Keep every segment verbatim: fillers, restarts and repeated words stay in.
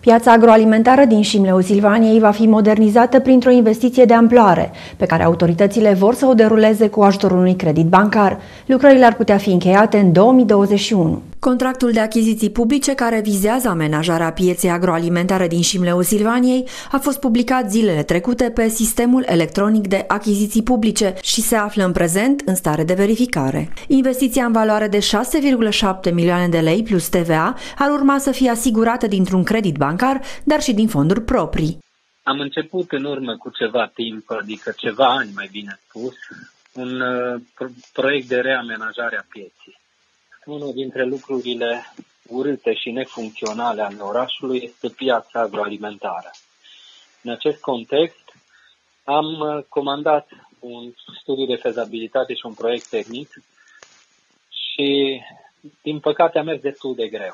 Piața agroalimentară din Șimleul Silvaniei va fi modernizată printr-o investiție de amploare, pe care autoritățile vor să o deruleze cu ajutorul unui credit bancar. Lucrările ar putea fi încheiate în două mii douăzeci și unu. Contractul de achiziții publice care vizează amenajarea pieței agroalimentare din Șimleul Silvaniei a fost publicat zilele trecute pe sistemul electronic de achiziții publice și se află în prezent în stare de verificare. Investiția în valoare de șase virgulă șapte milioane de lei plus T V A ar urma să fie asigurată dintr-un credit bancar, dar și din fonduri proprii. Am început în urmă cu ceva timp, adică ceva ani mai bine spus, un uh, proiect de reamenajare a pieții. Unul dintre lucrurile urâte și nefuncționale ale orașului este piața agroalimentară. În acest context am comandat un studiu de fezabilitate și un proiect tehnic și, din păcate, a mers destul de greu.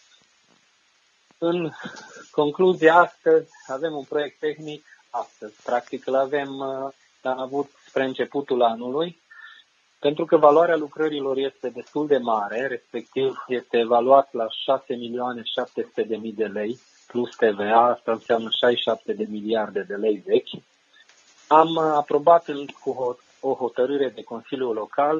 În concluzie, astăzi avem un proiect tehnic, astăzi, practic îl avem, l-am avut spre începutul anului, pentru că valoarea lucrărilor este destul de mare, respectiv este evaluat la șase milioane șapte sute de mii de lei plus T V A, asta înseamnă șaizeci și șapte de miliarde de lei vechi. Am aprobat în, cu o hotărâre de Consiliul Local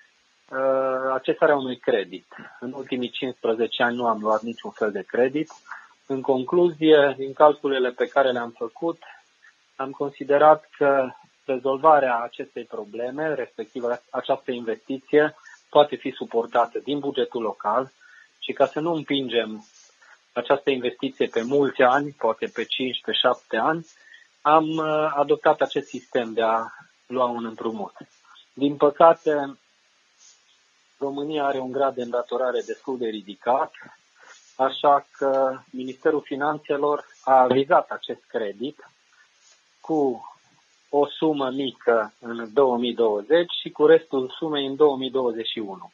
uh, accesarea unui credit. În ultimii cincisprezece ani nu am luat niciun fel de credit. În concluzie, din calculele pe care le-am făcut, am considerat că rezolvarea acestei probleme, respectiv această investiție, poate fi suportată din bugetul local și ca să nu împingem această investiție pe mulți ani, poate pe cinci, pe șapte ani, am adoptat acest sistem de a lua un împrumut. Din păcate, România are un grad de îndatorare destul de ridicat, așa că Ministerul Finanțelor a avizat acest credit cu o sumă mică în două mii douăzeci și cu restul sumei în două mii douăzeci și unu.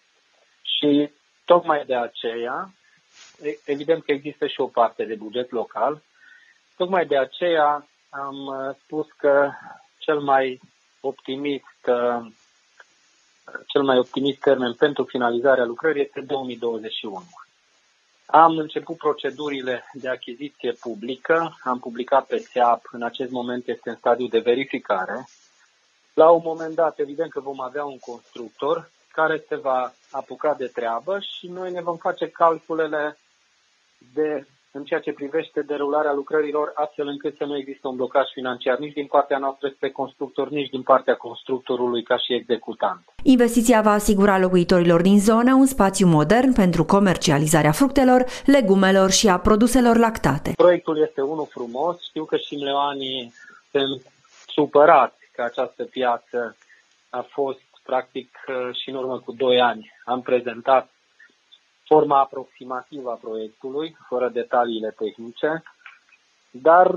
Și tocmai de aceea, evident că există și o parte de buget local, tocmai de aceea am spus că cel mai optimist, cel mai optimist termen pentru finalizarea lucrării este două mii douăzeci și unu. Am început procedurile de achiziție publică, am publicat pe S E A P, în acest moment este în stadiu de verificare. La un moment dat, evident că vom avea un constructor care se va apuca de treabă și noi ne vom face calculele de, în ceea ce privește derularea lucrărilor, astfel încât să nu există un blocaj financiar nici din partea noastră spre constructor, nici din partea constructorului ca și executant. Investiția va asigura locuitorilor din zonă un spațiu modern pentru comercializarea fructelor, legumelor și a produselor lactate. Proiectul este unul frumos. Știu că șimleoanii sunt supărați că această piață a fost, practic, și în urmă cu doi ani. Am prezentat forma aproximativă a proiectului, fără detaliile tehnice, dar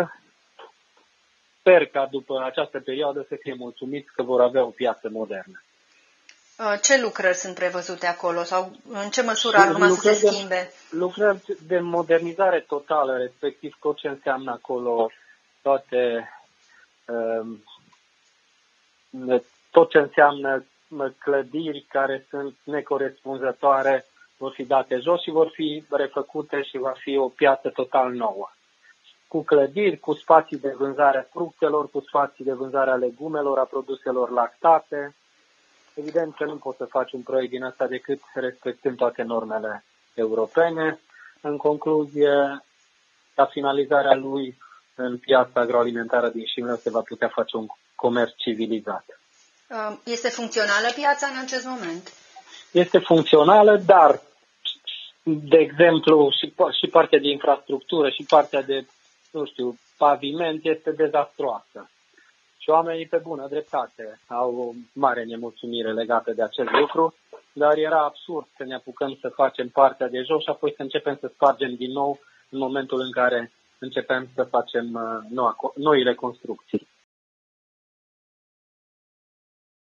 sper ca după această perioadă să fie mulțumiți că vor avea o piață modernă. Ce lucrări sunt prevăzute acolo sau în ce măsură ar urma să se schimbe? De, lucrări de modernizare totală, respectiv tot ce înseamnă acolo, toate, tot ce înseamnă clădiri care sunt necorespunzătoare vor fi date jos și vor fi refăcute și va fi o piață total nouă. Cu clădiri, cu spații de vânzare a fructelor, cu spații de vânzare a legumelor, a produselor lactate. Evident că nu poți să faci un proiect din asta decât respectând toate normele europene. În concluzie, la finalizarea lui în piața agroalimentară din Șimleu se va putea face un comerț civilizat. Este funcțională piața în acest moment? Este funcțională, dar, de exemplu, și, și partea de infrastructură și partea de, nu știu, paviment este dezastruoasă. Și oamenii, pe bună dreptate, au o mare nemulțumire legată de acest lucru, dar era absurd să ne apucăm să facem partea de jos și apoi să începem să spargem din nou în momentul în care începem să facem noua, noile construcții.